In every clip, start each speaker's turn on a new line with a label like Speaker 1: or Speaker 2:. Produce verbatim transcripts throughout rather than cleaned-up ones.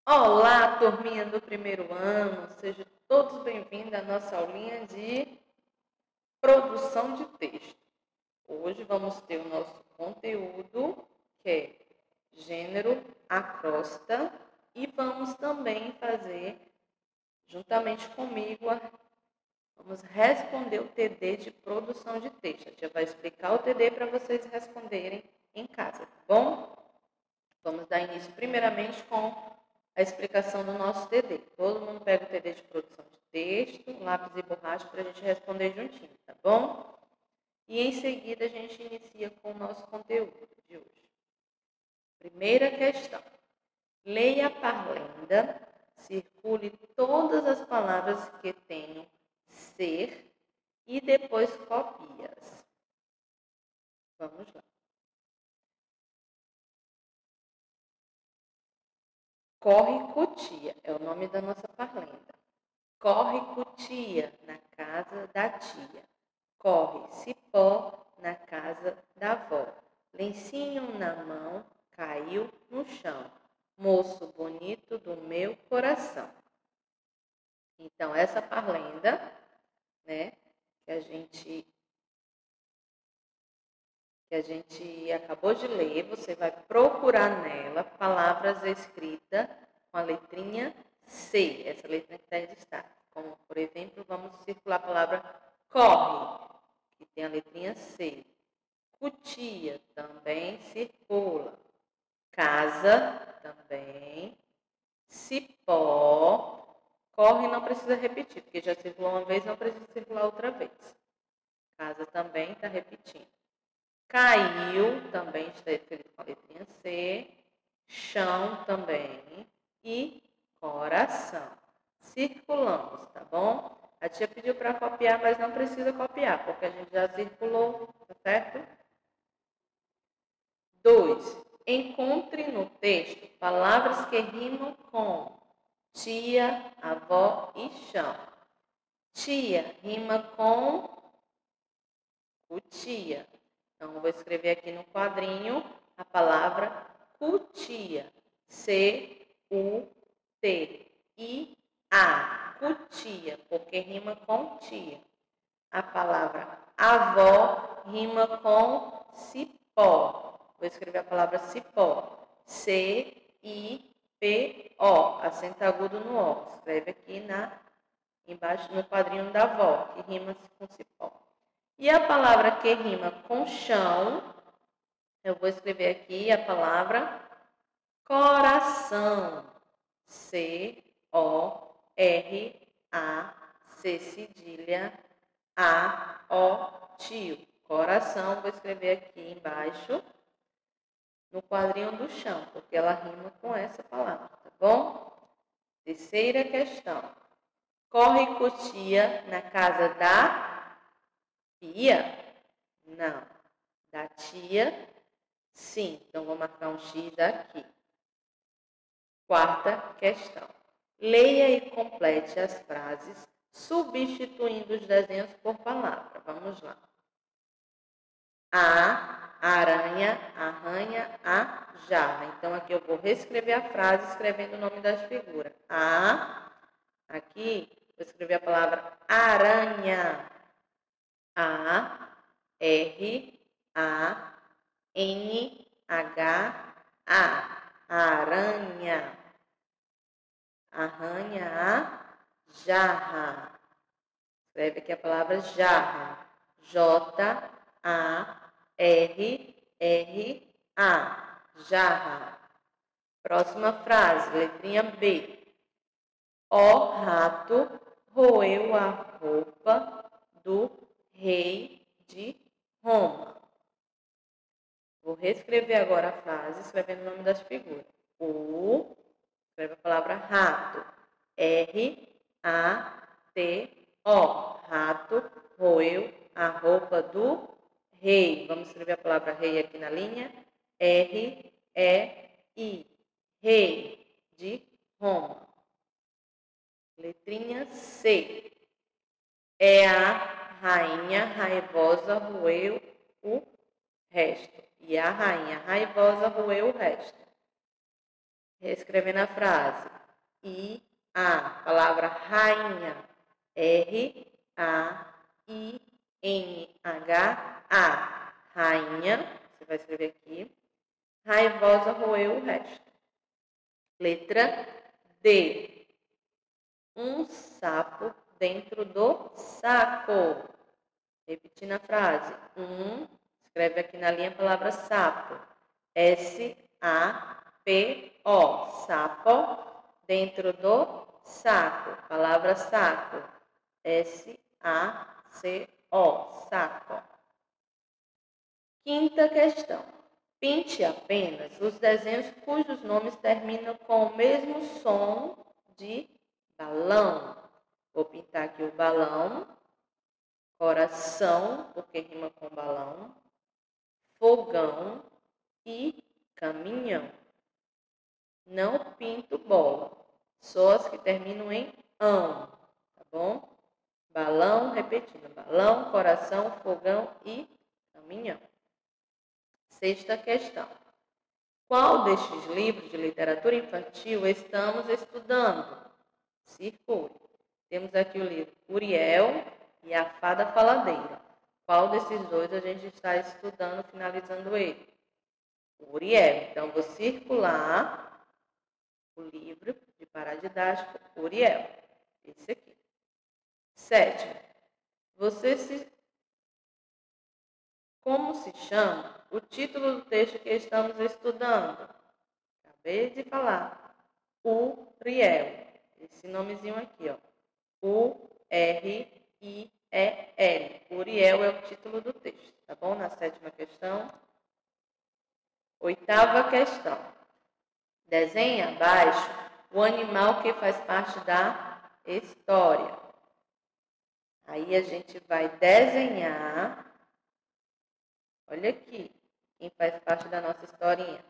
Speaker 1: Olá, turminha do primeiro ano, sejam todos bem-vindos à nossa aulinha de produção de texto. Hoje vamos ter o nosso conteúdo, que é gênero, acróstata, e vamos também fazer, juntamente comigo, vamos responder o T D de produção de texto. A gente vai explicar o T D para vocês responderem em casa, tá bom? Vamos dar início primeiramente com a explicação do nosso T D. Todo mundo pega o T D de produção de texto, lápis e borracha para a gente responder juntinho, tá bom? E em seguida a gente inicia com o nosso conteúdo de hoje. Primeira questão. Leia a parlenda, circule todas as palavras que tenham ser e depois copie-as. Vamos lá. Corre cutia, é o nome da nossa parlenda. Corre cutia na casa da tia. Corre cipó na casa da avó. Lencinho na mão, caiu no chão. Moço bonito do meu coração. Então, essa parlenda, né, que a gente que a gente acabou de ler, você vai procurar nela palavras escritas com a letrinha C, essa letrinha que está em destaque. Como, por exemplo, vamos circular a palavra corre, que tem a letrinha C. Cutia, também circula. Casa, também. Cipó. Corre não precisa repetir, porque já circulou uma vez, não precisa circular outra vez. Casa também está repetindo. Caiu, também está escrito com a letrinha C. Chão também. E coração. Circulamos, tá bom? A tia pediu para copiar, mas não precisa copiar, porque a gente já circulou, tá certo? dois. Encontre no texto palavras que rimam com tia, avó e chão. Tia rima com cutia. Então, vou escrever aqui no quadrinho a palavra cutia. C U T I A. Cutia, porque rima com tia. A palavra avó rima com cipó. Vou escrever a palavra cipó. C I P O. Acento agudo no O. Escreve aqui na, embaixo no quadrinho da avó, que rima com cipó. E a palavra que rima com chão, eu vou escrever aqui a palavra coração. C O R A C cedilha A O tio. Coração, vou escrever aqui embaixo no quadrinho do chão, porque ela rima com essa palavra, tá bom? Terceira questão. Corre cutia na casa da pia? Não. Da tia? Sim. Então, vou marcar um X aqui. Quarta questão. Leia e complete as frases substituindo os desenhos por palavra. Vamos lá. A aranha arranha a jarra. Então, aqui eu vou reescrever a frase escrevendo o nome das figuras. A, aqui, vou escrever a palavra aranha. A, R, A, N, H, A. Aranha. Arranha a jarra. Escreve aqui a palavra jarra. J, A, R, R, A. Jarra. Próxima frase, letrinha B. O rato roeu a roupa do rei de Roma. Vou reescrever agora a frase, escrevendo o nome das figuras. O, escreve a palavra rato. R, A, T, O. Rato roeu a roupa do rei. Vamos escrever a palavra rei aqui na linha. R, E, I. Rei de Roma. Letrinha C. É a rainha raivosa roeu o resto. E a rainha raivosa roeu o resto. Reescrevendo a frase. I, A, palavra rainha. R, A, I, N, H, A. Rainha. Você vai escrever aqui. Raivosa roeu o resto. Letra D. Um sapo dentro do saco. Repetindo a frase. Um, escreve aqui na linha a palavra sapo. S, A, P, O. Sapo dentro do saco. Palavra saco. S, A, C, O. Saco. Quinta questão. Pinte apenas os desenhos cujos nomes terminam com o mesmo som de balão. Vou pintar aqui o balão, coração, porque rima com balão, fogão e caminhão. Não pinto bola, só as que terminam em ão, tá bom? Balão, repetindo, balão, coração, fogão e caminhão. Sexta questão. Qual destes livros de literatura infantil estamos estudando? Circule. Temos aqui o livro Uriel e a Fada Faladeira. Qual desses dois a gente está estudando, finalizando ele? Uriel. Então, vou circular o livro de paradidático Uriel. Esse aqui. Sétimo. Você se... Como se chama o título do texto que estamos estudando? Acabei de falar. Uriel. Esse nomezinho aqui, ó. U R I E L. Uriel é o título do texto, tá bom? Na sétima questão. Oitava questão. Desenhe abaixo o animal que faz parte da história. Aí a gente vai desenhar. Olha aqui, quem faz parte da nossa historinha.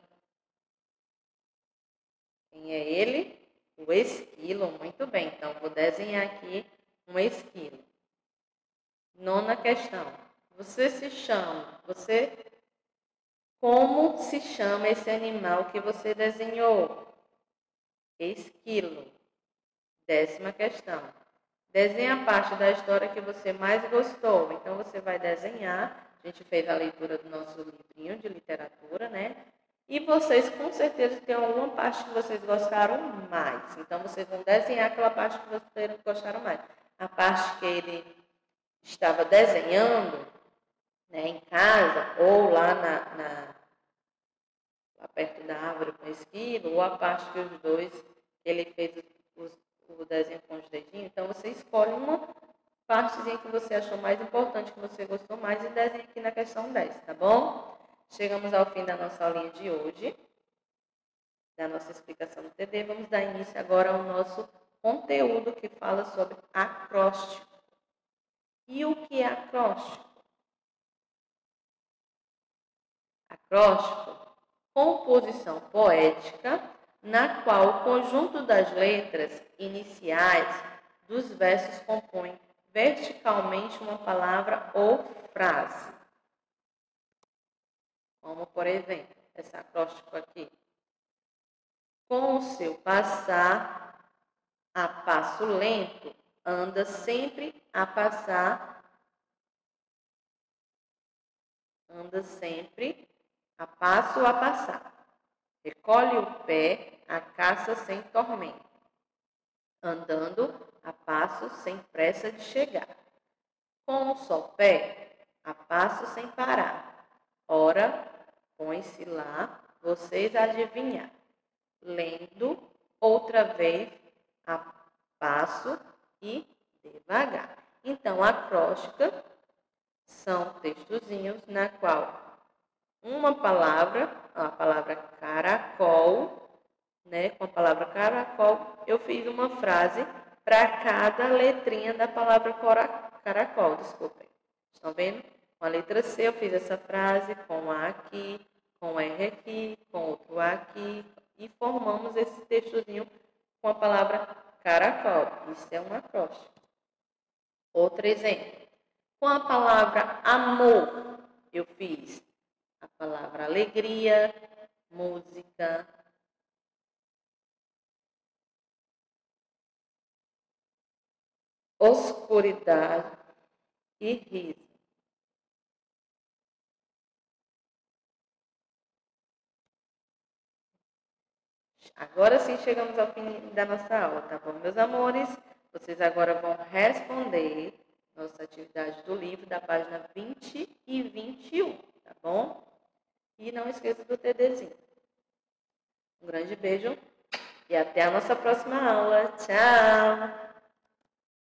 Speaker 1: Quem é ele? O esquilo. Muito bem, então vou desenhar aqui um esquilo. Nona questão. Você se chama, você, como se chama esse animal que você desenhou? Esquilo. Décima questão. Desenhe a parte da história que você mais gostou. Então você vai desenhar. A gente fez a leitura do nosso livrinho de literatura, né? E vocês com certeza tem alguma parte que vocês gostaram mais. Então vocês vão desenhar aquela parte que vocês gostaram mais. A parte que ele estava desenhando, né, em casa, ou lá, na, na, lá perto da árvore com o esquilo, ou a parte que os dois, ele fez os, o desenho com os dedinhos. Então você escolhe uma partezinha que você achou mais importante, que você gostou mais, e desenha aqui na questão dez, tá bom? Chegamos ao fim da nossa aulinha de hoje, da nossa explicação do T D. Vamos dar início agora ao nosso conteúdo que fala sobre acróstico. E o que é acróstico? Acróstico, composição poética na qual o conjunto das letras iniciais dos versos compõe verticalmente uma palavra ou frase. Como, por exemplo, esse acróstico aqui. Com o seu passar a passo lento, anda sempre a passar, anda sempre a passo a passar. Recolhe o pé, a caça sem tormento, andando a passo sem pressa de chegar. Com um só pé, a passo sem parar. Ora, põe-se lá, vocês adivinhar. Lendo outra vez a passo e devagar. Então, acróstica são textozinhos na qual uma palavra, a palavra caracol, né? Com a palavra caracol, eu fiz uma frase para cada letrinha da palavra caracol, desculpem. Estão vendo? Com a letra C eu fiz essa frase, com A aqui, com R aqui, com outro A aqui, e formamos esse textozinho com a palavra caracol. Isso é um acróstico. Outro exemplo. Com a palavra amor, eu fiz a palavra alegria, música, oscuridade e riso. Agora sim chegamos ao fim da nossa aula, tá bom, meus amores? Vocês agora vão responder nossa atividade do livro da página vinte e vinte e um, tá bom? E não esqueça do TDzinho. Um grande beijo e até a nossa próxima aula. Tchau!